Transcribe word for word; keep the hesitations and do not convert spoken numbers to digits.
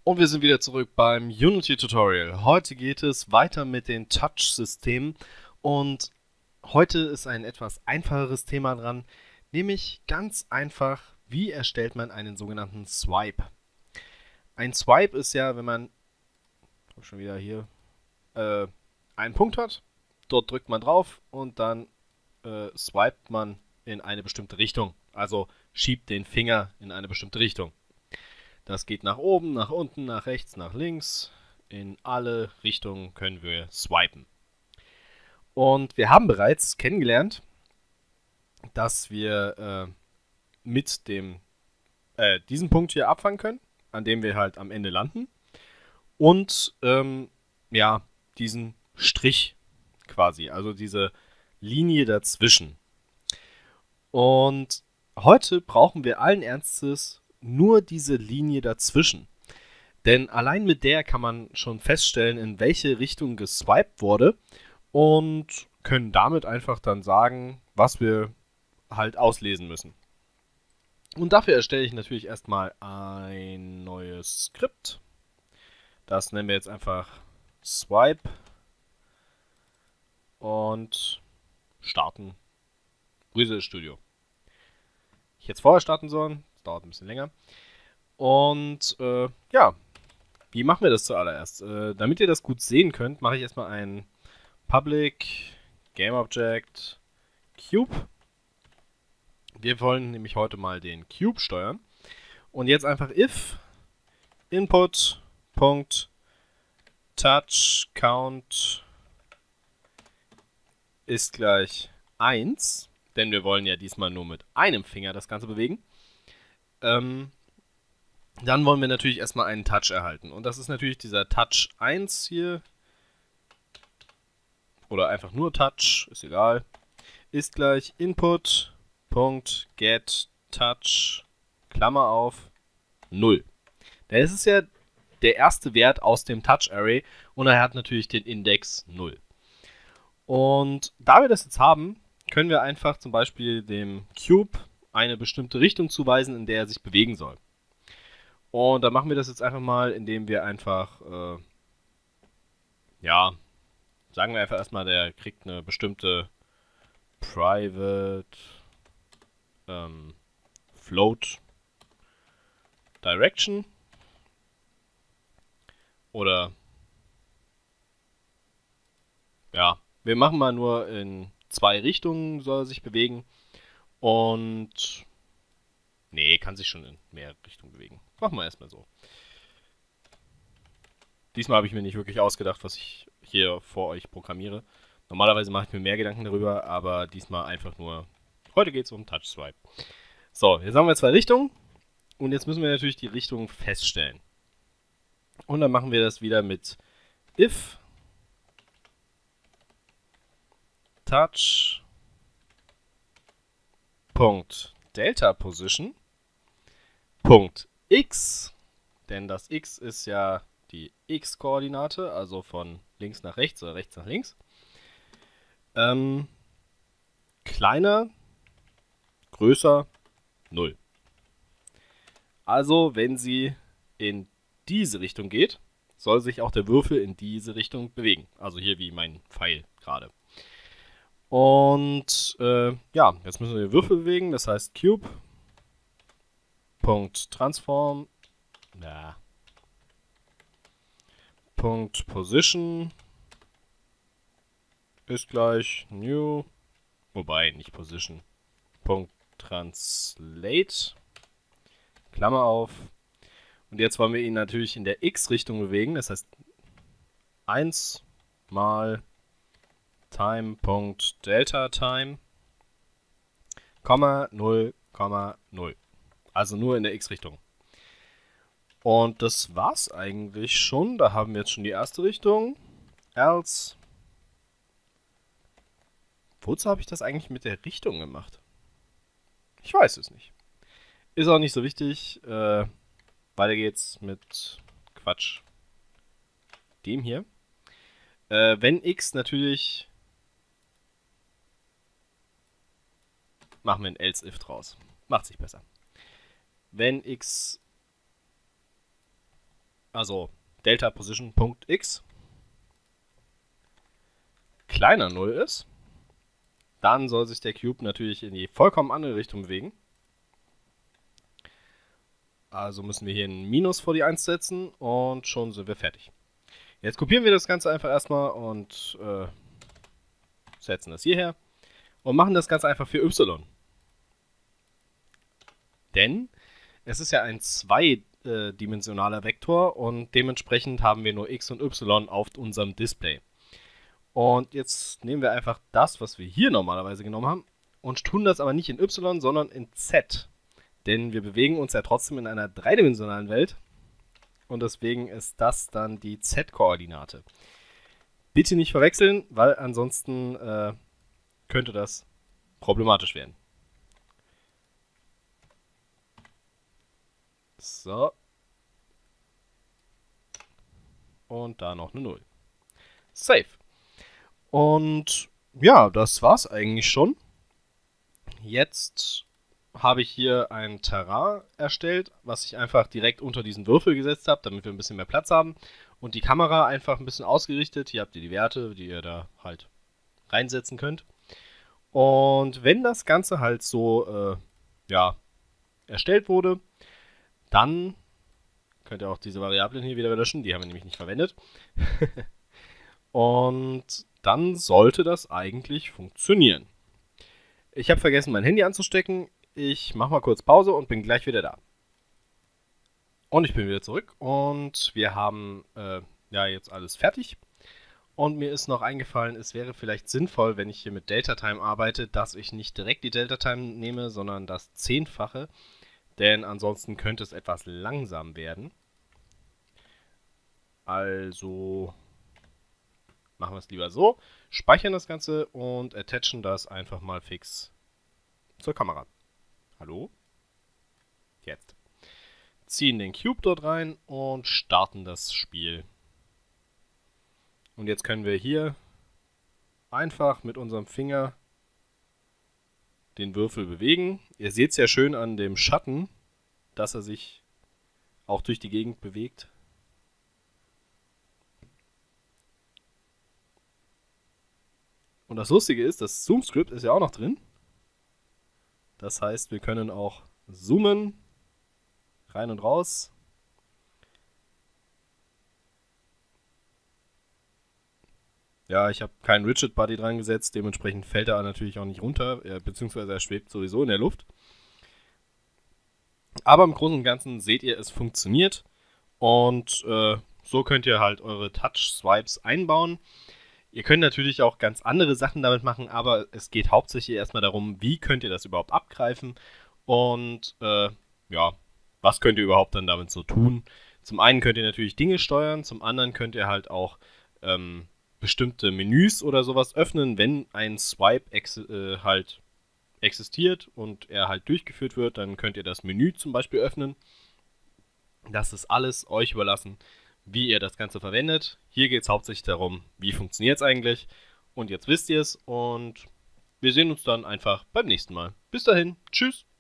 Und wir sind wieder zurück beim Unity-Tutorial. Heute geht es weiter mit den Touch-Systemen und heute ist ein etwas einfacheres Thema dran, nämlich ganz einfach, wie erstellt man einen sogenannten Swipe. Ein Swipe ist ja, wenn man schon wieder hier äh, einen Punkt hat, dort drückt man drauf und dann äh, swipet man in eine bestimmte Richtung, also schiebt den Finger in eine bestimmte Richtung. Das geht nach oben, nach unten, nach rechts, nach links. In alle Richtungen können wir swipen. Und wir haben bereits kennengelernt, dass wir äh, mit dem äh, diesen Punkt hier abfangen können, an dem wir halt am Ende landen. Und ähm, ja, diesen Strich quasi, also diese Linie dazwischen. Und heute brauchen wir allen Ernstes nur diese Linie dazwischen. Denn allein mit der kann man schon feststellen, in welche Richtung geswiped wurde und können damit einfach dann sagen, was wir halt auslesen müssen. Und dafür erstelle ich natürlich erstmal ein neues Skript. Das nennen wir jetzt einfach Swipe und starten Visual Studio. Ich hätte es vorher starten sollen, das dauert ein bisschen länger. Und äh, ja, wie machen wir das zuallererst? Äh, damit ihr das gut sehen könnt, mache ich erstmal ein Public GameObject Cube. Wir wollen nämlich heute mal den Cube steuern. Und jetzt einfach if input.touchCount ist gleich eins. Denn wir wollen ja diesmal nur mit einem Finger das Ganze bewegen. Ähm, dann wollen wir natürlich erstmal einen Touch erhalten. Und das ist natürlich dieser Touch eins hier. Oder einfach nur Touch, ist egal. Ist gleich input.getTouch, Klammer auf, null. Das ist ja der erste Wert aus dem Touch Array und er hat natürlich den Index null. Und da wir das jetzt haben, können wir einfach zum Beispiel dem Cube eine bestimmte Richtung zuweisen, in der er sich bewegen soll. Und dann machen wir das jetzt einfach mal, indem wir einfach, äh, ja, sagen wir einfach erstmal, der kriegt eine bestimmte Private ähm, Float Direction. Oder, ja, wir machen mal nur in zwei Richtungen soll er sich bewegen. Und, nee, kann sich schon in mehr Richtungen bewegen. Machen wir erstmal so. Diesmal habe ich mir nicht wirklich ausgedacht, was ich hier vor euch programmiere. Normalerweise mache ich mir mehr Gedanken darüber, aber diesmal einfach nur, heute geht es um Touch Swipe. So, jetzt haben wir zwei Richtungen und jetzt müssen wir natürlich die Richtung feststellen. Und dann machen wir das wieder mit if touch Delta Position X, denn das X ist ja die X-Koordinate, also von links nach rechts oder rechts nach links. Ähm, kleiner, größer, null. Also, wenn sie in diese Richtung geht, soll sich auch der Würfel in diese Richtung bewegen. Also hier wie mein Pfeil gerade. Und äh, ja, jetzt müssen wir den Würfel bewegen, das heißt Cube.Transform, ja, .Position ist gleich New, wobei nicht Position, .Translate, Klammer auf. Und jetzt wollen wir ihn natürlich in der X-Richtung bewegen, das heißt eins mal Time.DeltaTime, Komma, null, null. Also nur in der X-Richtung. Und das war's eigentlich schon. Da haben wir jetzt schon die erste Richtung. Else. Wozu habe ich das eigentlich mit der Richtung gemacht? Ich weiß es nicht. Ist auch nicht so wichtig. Äh, weiter geht's mit Quatsch. Dem hier. Äh, wenn X natürlich... Machen wir ein else-if draus. Macht sich besser. Wenn X also Delta Position.x kleiner null ist, dann soll sich der Cube natürlich in die vollkommen andere Richtung bewegen. Also müssen wir hier ein Minus vor die eins setzen und schon sind wir fertig. Jetzt kopieren wir das Ganze einfach erstmal und äh, setzen das hierher und machen das Ganze einfach für y. Denn es ist ja ein zweidimensionaler Vektor und dementsprechend haben wir nur x und y auf unserem Display. Und jetzt nehmen wir einfach das, was wir hier normalerweise genommen haben und tun das aber nicht in y, sondern in z. Denn wir bewegen uns ja trotzdem in einer dreidimensionalen Welt und deswegen ist das dann die z-Koordinate. Bitte nicht verwechseln, weil ansonsten äh, könnte das problematisch werden. So. Und da noch eine null. Save. Und ja, das war's eigentlich schon. Jetzt habe ich hier ein Terrain erstellt, was ich einfach direkt unter diesen Würfel gesetzt habe, damit wir ein bisschen mehr Platz haben. Und die Kamera einfach ein bisschen ausgerichtet. Hier habt ihr die Werte, die ihr da halt reinsetzen könnt. Und wenn das Ganze halt so äh, ja, erstellt wurde, dann könnt ihr auch diese Variablen hier wieder löschen. Die haben wir nämlich nicht verwendet. Und dann sollte das eigentlich funktionieren. Ich habe vergessen, mein Handy anzustecken. Ich mache mal kurz Pause und bin gleich wieder da. Und ich bin wieder zurück und wir haben äh, ja jetzt alles fertig. Und mir ist noch eingefallen, es wäre vielleicht sinnvoll, wenn ich hier mit DeltaTime arbeite, dass ich nicht direkt die DeltaTime nehme, sondern das Zehnfache. Denn ansonsten könnte es etwas langsam werden. Also machen wir es lieber so, speichern das Ganze und attachen das einfach mal fix zur Kamera. Hallo? Jetzt. Ziehen den Cube dort rein und starten das Spiel. Und jetzt können wir hier einfach mit unserem Finger den Würfel bewegen. Ihr seht es ja schön an dem Schatten, dass er sich auch durch die Gegend bewegt. Und das Lustige ist, das Zoom-Script ist ja auch noch drin. Das heißt, wir können auch zoomen, rein und raus. Ja, ich habe keinen Rigid Body dran gesetzt, dementsprechend fällt er natürlich auch nicht runter, beziehungsweise er schwebt sowieso in der Luft. Aber im Großen und Ganzen seht ihr, es funktioniert und äh, so könnt ihr halt eure Touch-Swipes einbauen. Ihr könnt natürlich auch ganz andere Sachen damit machen, aber es geht hauptsächlich erstmal darum, wie könnt ihr das überhaupt abgreifen und äh, ja, was könnt ihr überhaupt dann damit so tun. Zum einen könnt ihr natürlich Dinge steuern, zum anderen könnt ihr halt auch ähm, bestimmte Menüs oder sowas öffnen, wenn ein Swipe ex äh, halt existiert und er halt durchgeführt wird, dann könnt ihr das Menü zum Beispiel öffnen. Das ist alles euch überlassen, wie ihr das Ganze verwendet. Hier geht es hauptsächlich darum, wie funktioniert es eigentlich. Und jetzt wisst ihr es und wir sehen uns dann einfach beim nächsten Mal. Bis dahin, tschüss!